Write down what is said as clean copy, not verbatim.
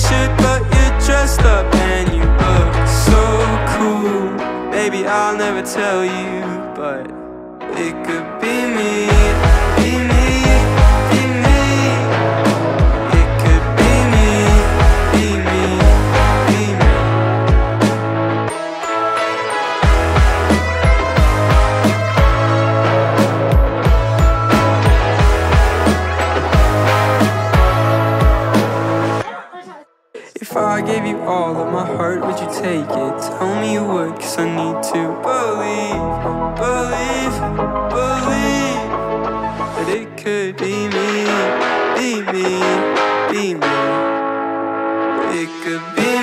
t-shirt, but you're dressed up and you look so cool. Baby, I'll never tell you, but it could be me, be me, be me. It could be me, be me, be me. If I gave you all of my heart, would you take it? Tell me you would, 'cause I need to believe, believe, believe that it could be me, be me, be me. It could be